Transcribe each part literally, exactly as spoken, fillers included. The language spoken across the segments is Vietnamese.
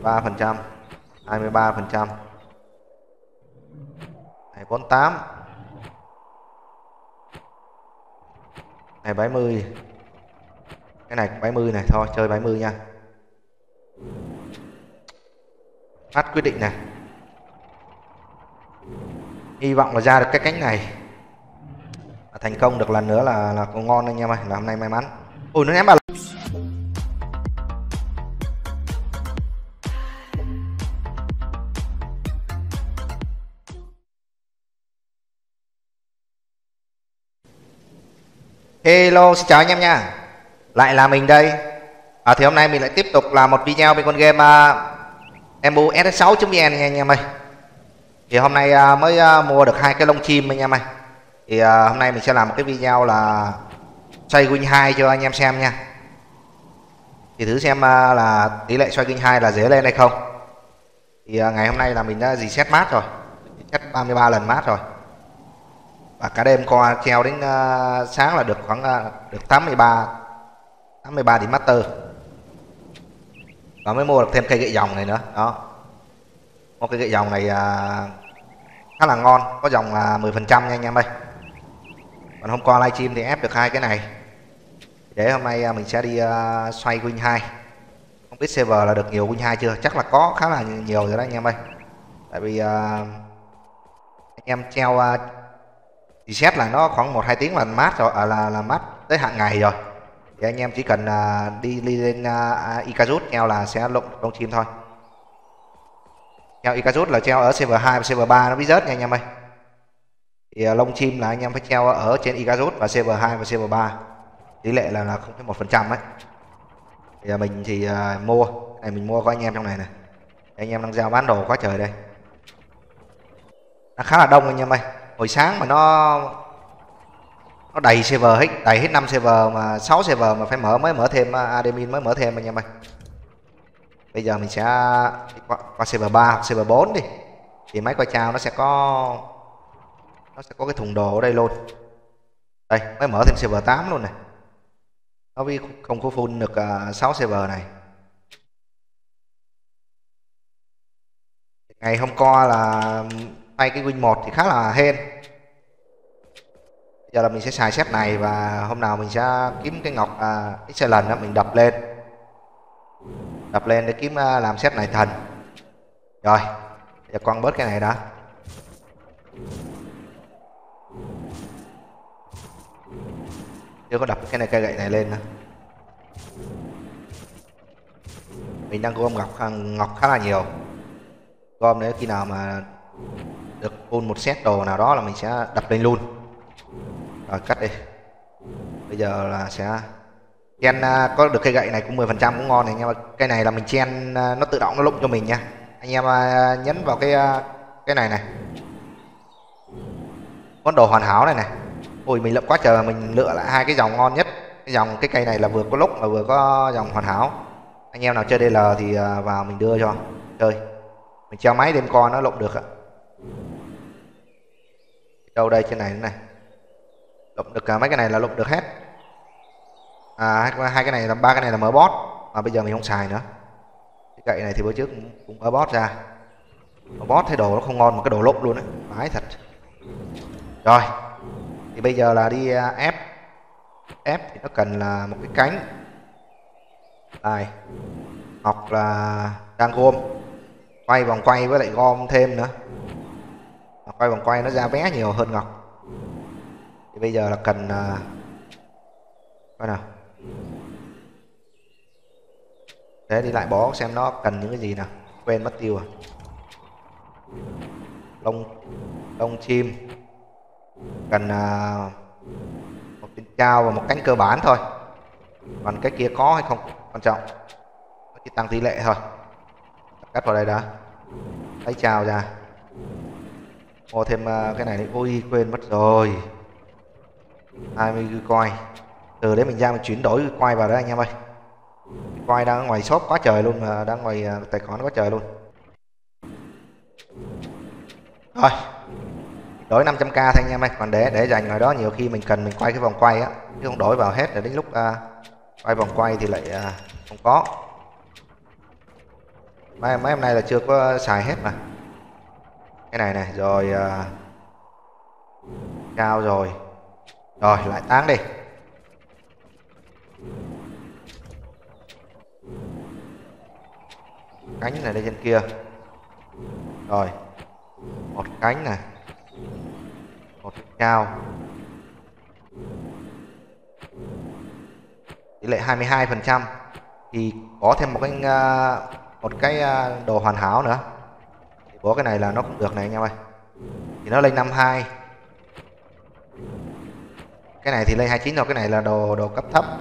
ba phần trăm, hai mươi ba phần trăm, này bốn mươi tám, này bảy mươi, cái này cũng bảy mươi này, thôi chơi bảy mươi nha. Phát quyết định này, hy vọng là ra được cái cánh này, thành công được lần nữa là là còn ngon anh em ơi, là hôm nay may mắn. Ui nó ném vào. Hello, xin chào anh em nha, lại là mình đây. À, thì hôm nay mình lại tiếp tục làm một video về con game uh, em u S sáu chấm vn nha anh em ơi. Thì hôm nay uh, mới uh, mua được hai cái lông chim anh em ơi. Thì uh, hôm nay mình sẽ làm một cái video là xoay win hai cho anh em xem nha. Thì thử xem uh, là tỷ lệ xoay win hai là dễ lên hay không. Thì uh, ngày hôm nay là mình đã reset mát rồi, reset ba mươi ba lần mát rồi. Và cả đêm qua treo đến uh, sáng là được khoảng uh, được tám mươi ba tám mươi ba điểm master. Và mới mua được thêm cây gậy dòng này nữa. Đó. Một cây gậy dòng này uh, khá là ngon, có dòng uh, mười phần trăm nha anh em ơi. Còn hôm qua livestream thì ép được hai cái này. Để hôm nay uh, mình sẽ đi uh, xoay win hai. Không biết server là được nhiều win hai chưa? Chắc là có khá là nhiều rồi đó anh em ơi. Tại vì uh, anh em treo uh, reset là nó khoảng một hai tiếng là mát rồi, à, là là mát tới hạn ngày rồi. Thì anh em chỉ cần uh, đi, đi lên uh, Icarus treo là sẽ lụng lông chim thôi. Treo Icarus là treo ở server hai và server ba nó bí rớt nha anh em ơi. Thì uh, lông chim là anh em phải treo ở trên Icarus và server hai và server ba. Tỷ lệ là là không phẩy một phần trăm ấy. Thì uh, mình thì uh, mua, này mình mua có anh em trong này này. Anh em đang giao bán đồ quá trời đây. Nó khá là đông anh em ơi. Hồi sáng mà nó nó đầy server hết, đầy hết năm server mà sáu server mà phải mở mới mở thêm admin mới mở thêm anh em ơi. Bây giờ mình sẽ đi qua, qua server ba hoặc server bốn đi. Thì máy coi chào nó sẽ có nó sẽ có cái thùng đồ ở đây luôn. Đây, mới mở thêm server tám luôn này. Nó vì không có full được uh, sáu server này. Ngày hôm qua là tay cái win một thì khá là hên. Giờ là mình sẽ xài set này và hôm nào mình sẽ kiếm cái ngọc à, excellent đó mình đập lên. Đập lên để kiếm uh, làm set này thần. Rồi, giờ con bớt cái này đã. Chưa có đập cái này cây gậy này lên nữa. Mình đang gom ngọc ngọc khá là nhiều. Gom nếu khi nào mà được full một set đồ nào đó là mình sẽ đập lên luôn. Rồi cắt đi. Bây giờ là sẽ chen uh, có được cây gậy này cũng mười phần trăm cũng ngon này, nhưng mà cây này là mình chen uh, nó tự động nó lụng cho mình nha. Anh em uh, nhấn vào cái uh, cái này này. Món đồ hoàn hảo này này. Ui mình lượm quá trời, mình lựa lại hai cái dòng ngon nhất. Cái dòng cái cây này là vừa có lúc mà vừa có dòng hoàn hảo. Anh em nào chơi đê lờ thì uh, vào mình đưa cho chơi. Mình treo máy đêm con nó lụng được ạ. Đâu đây trên này nữa này. Lụng được cả mấy cái này là lụng được hết. À hai cái này là ba cái này là mở bot mà bây giờ mình không xài nữa. Cái gậy này thì bữa trước cũng, cũng mở bot ra. Mở bot thấy đồ nó không ngon, một cái đồ lộn luôn đấy, vãi thật. Rồi. Thì bây giờ là đi uh, ép. Ép thì nó cần là một cái cánh. Đây. Hoặc là đang gom. Quay vòng quay với lại gom thêm nữa. Quay vòng quay nó ra vé nhiều hơn ngọc. Thì bây giờ là cần uh, coi nào. Thế đi lại bó xem nó cần những cái gì nào. Quên mất tiêu à. Lông lông chim. Cần uh, một trên trao và một cánh cơ bản thôi. Còn cái kia có hay không quan trọng. Nó chỉ tăng tỷ lệ thôi. Cắt vào đây đã. Lấy trao ra. Mua thêm uh, cái này đi. Ôi quên mất rồi. hai mươi coin. Từ đấy mình ra mình chuyển đổi coin vào đó anh em ơi. Coin đang ở ngoài shop quá trời luôn, mà đang ngoài uh, tài khoản quá trời luôn. Rồi. Đổi năm trăm k thôi anh em ơi, còn để để dành ngoài đó nhiều khi mình cần mình quay cái vòng quay á, chứ không đổi vào hết rồi đến lúc uh, quay vòng quay thì lại uh, không có. mấy mấy hôm nay là chưa có xài hết mà. Cái này này rồi uh, cao rồi. Rồi lại táng đi. Cánh này lên trên kia. Rồi một cánh này, một cao, tỷ lệ hai mươi hai phần trăm. Thì có thêm một cái uh, một cái uh, đồ hoàn hảo nữa. Thì có cái này là nó cũng được này anh em ơi. Thì nó lên năm mươi hai. Cái này thì lên hai mươi chín rồi, cái này là đồ đồ cấp thấp.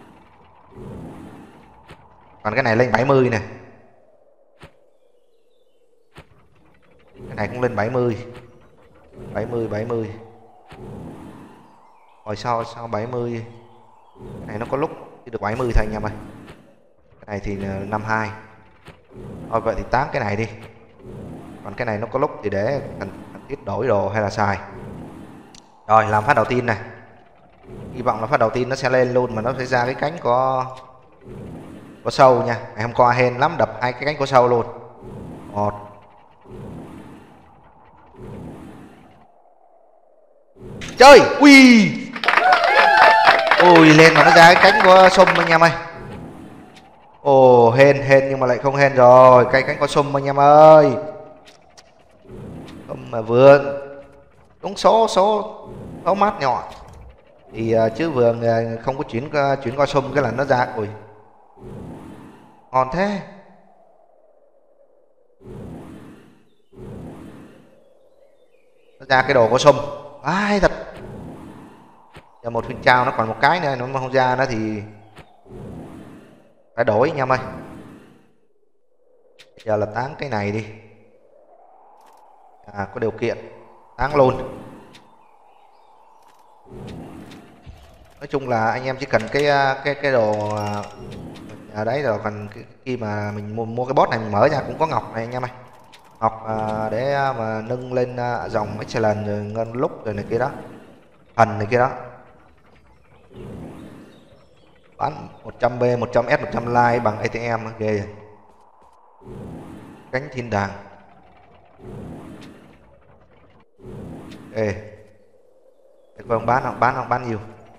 Còn cái này lên bảy mươi này. Cái này cũng lên bảy mươi. bảy mươi bảy mươi. Rồi sau sau bảy mươi. Cái này nó có lúc chỉ được bảy mươi thôi anh em ơi. Cái này thì năm mươi hai. Thôi vậy thì tán cái này đi. Còn cái này nó có lúc thì để cần, cần thiết đổi đồ hay là xài. Rồi làm phát đầu tiên này. Hy vọng là phát đầu tiên nó sẽ lên luôn, mà nó sẽ ra cái cánh có có sâu nha. Ngày hôm qua hên lắm, đập hai cái cánh có sâu luôn. Một. Chơi. Ui. Ui lên mà nó ra cái cánh có sum anh em ơi. Ồ hên hên nhưng mà lại không hên rồi. Cái cánh có sum anh em ơi. Không mà vườn đúng số số số mát nhọn thì uh, chứ vườn uh, không có chuyển uh, chuyển qua sum cái là nó ra. Ui ngon thế. Nó ra cái đồ có sum ai thật. Giờ một phiên trao nó còn một cái nữa, nó mà không ra nó thì phải đổi anh em ơi. Giờ là tán cái này đi. À có điều kiện tán luôn. Nói chung là anh em chỉ cần cái cái cái đồ ở đấy rồi, còn khi mà mình mua, mua cái bot này mình mở ra cũng có ngọc này anh em ơi. Ngọc à, để mà nâng lên à, dòng excellent rồi ngân lúc rồi này kia đó, thần này kia đó. Bán một trăm B, một trăm S, một trăm like bằng a tê em ghê. Cánh thiên đàng. Ê. Để coi ông bán không, bán không, bán nhiều.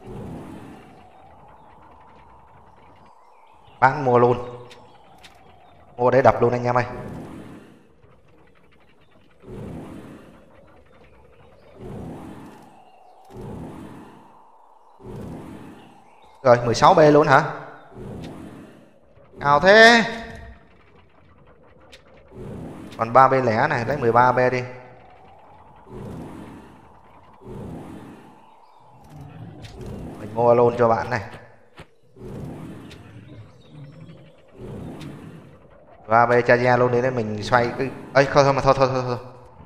Bán mua luôn. Mua để đập luôn anh em ơi. Rồi mười sáu B luôn hả? Cao thế. Còn ba B lẻ này, lấy mười ba B đi. Mình mua luôn cho bạn này. ba B cha gia luôn đi để mình xoay cái ấy không thôi mà thôi thôi thôi thôi.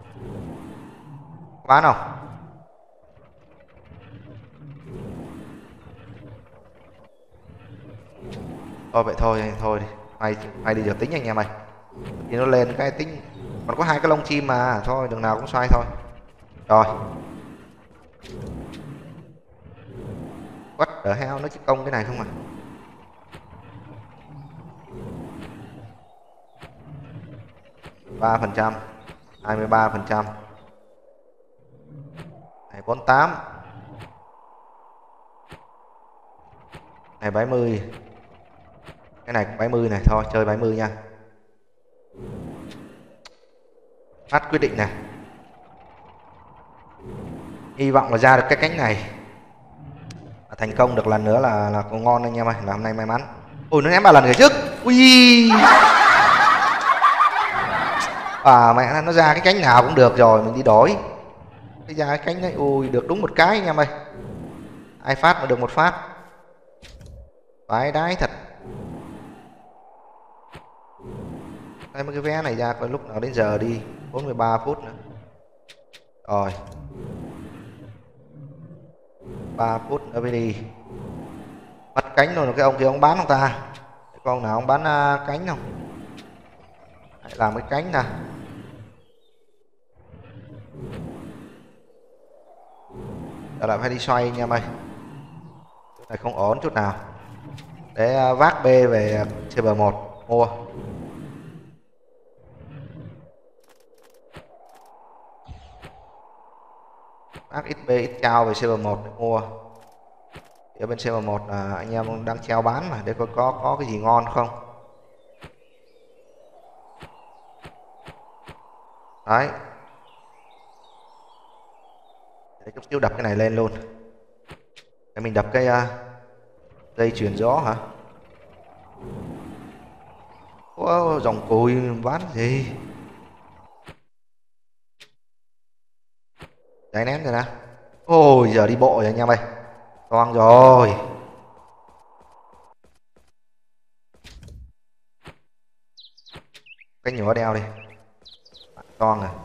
Bán không? Thôi vậy thôi thôi đi. Mày mày đi giờ tính anh em mày. Thì nó lên cái tính còn có hai cái lông chim mà, thôi đường nào cũng xoay thôi. Rồi. Quất ở heo nó chỉ công cái này không à. ba phần trăm, hai mươi ba phần trăm. Này bốn mươi tám. Này bảy mươi. Cái này cũng bảy mươi này, thôi chơi bảy mươi nha. Phát quyết định này. Hy vọng là ra được cái cánh này. Thành công được lần nữa là là còn ngon anh em ơi, là hôm nay may mắn. Ôi nó ném ba lần rồi trước. Ui. À mẹ nó ra cái cánh nào cũng được rồi, mình đi đổi. Cái ra cái cánh đấy, ui được đúng một cái anh em ơi. Ai phát mà được một phát. Vãi đái thật. Đây mấy cái vé này ra coi lúc nào đến giờ đi. Bốn mươi ba phút nữa. Rồi ba phút nữa mới đi. Bắt cánh rồi cái ông kia ông bán không ta? Cái con nào ông bán uh, cánh không? Hãy làm cái cánh nè. Giờ lại phải đi xoay nha mày. Chỗ này không ổn chút nào. Để uh, vác B về server một mua. ác ích bê ít trao về server một để mua. Thì ở bên server một là anh em đang treo bán mà, để coi có có cái gì ngon không. Đấy, để chút xíu đập cái này lên luôn. Để mình đập cái uh, dây chuyền gió hả? Ủa, dòng cùi bán gì? Đấy, nén rồi nè. Ôi giờ đi bộ rồi anh em ơi, toang rồi. Cái nhỏ đeo đi, toang rồi.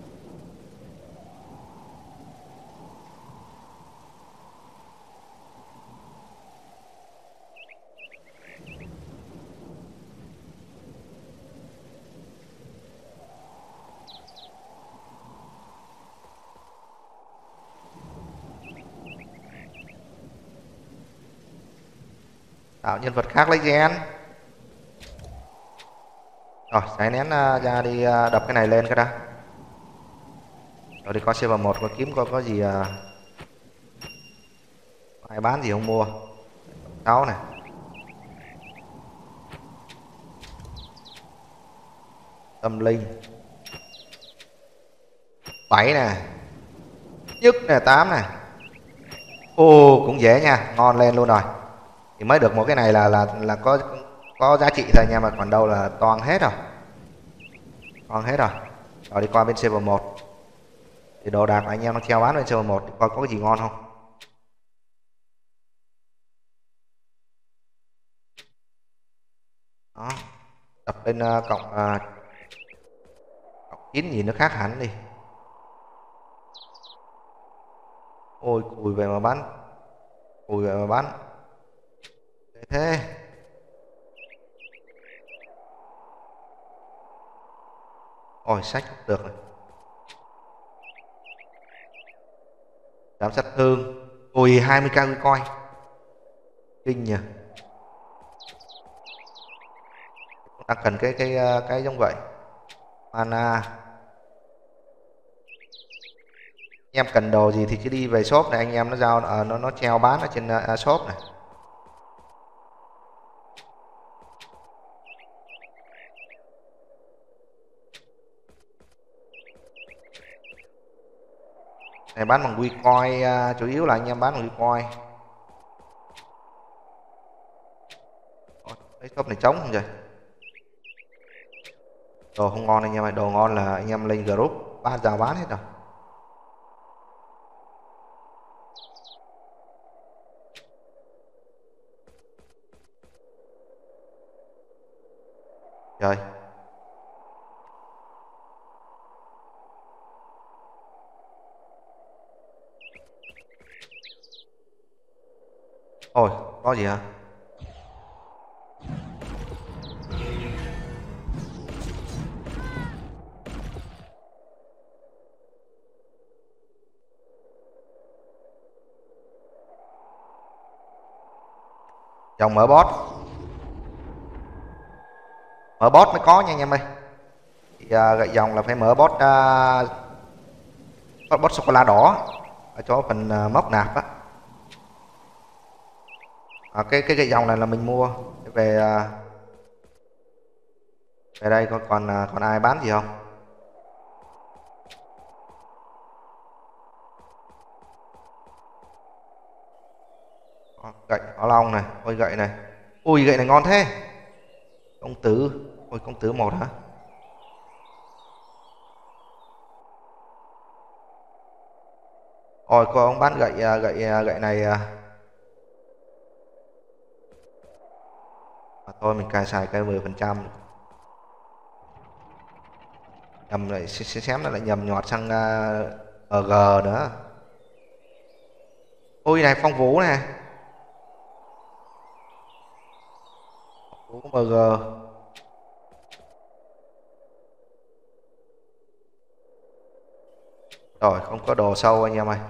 Tạo nhân vật khác lấy gen. Rồi giải nén uh, ra đi, uh, đập cái này lên cái đã. Rồi đi coi server một có kiếm coi có gì uh, ai bán gì không mua. Sáu này, tâm linh bảy nè, nhất nè, tám nè. Ô cũng dễ nha, ngon lên luôn rồi. Thì mới được một cái này là là là có có giá trị thôi nha, mà còn đâu là toàn hết rồi. Toàn hết rồi. Rồi đi qua bên server một. Thì đồ đạc anh em nó treo bán bên server một, coi có cái gì ngon không. Đó. Đập lên uh, cộng uh, cộng chín gì nó khác hẳn đi. Ôi cùi về mà bán, cùi về mà bán thế. Ôi sách không được rồi. Giảm sát thương. Ui hai mươi k coi. Kinh nhỉ. Đang cần cái cái cái giống vậy. Mana. Anh em cần đồ gì thì cứ đi về shop này, anh em nó giao uh, nó nó treo bán ở trên uh, shop này. Này bán bằng Wicoin, uh, chủ yếu là anh em bán bằng Wicoin. Cái shop này trống không vậy? Đồ không ngon anh em ơi, đồ ngon là anh em lên group bán giao bán hết rồi. Rồi. Ôi, có gì hả? Dòng mở bot. Mở bot mới có nha anh em ơi. Thì, uh, gậy dòng là phải mở bot uh, bot sô cô la đỏ ở chỗ phần uh, móc nạp á. À, cái cái gậy dòng này là mình mua về uh, về đây còn còn uh, còn ai bán gì không? Gậy có long này, ôi gậy này, ui gậy này ngon thế. Công tử, ôi công tử một hả? Ôi có ông bán gậy gậy gậy này à, thôi mình cài xài cái mười phần trăm. Nhầm lại xém nó lại nhầm nhọt sang uh, em giê nữa. Ôi này phong vũ này, vũ em giê. Rồi không có đồ sâu anh em ơi.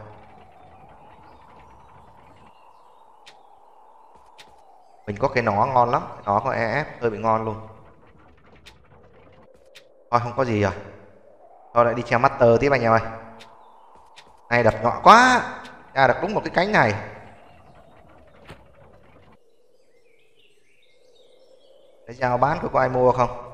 Mình có cái nỏ ngon lắm, nó có e ép hơi bị ngon luôn. Thôi không có gì rồi. Thôi lại đi treo master tiếp anh em ơi. Này đập nhỏ quá. À được đúng một cái cánh này. Để giao bán có ai mua không?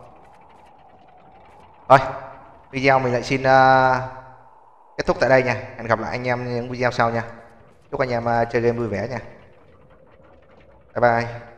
Rồi, video mình lại xin uh, kết thúc tại đây nha. Hẹn gặp lại anh em những video sau nha. Chúc anh em uh, chơi game vui vẻ nha. Bye bye.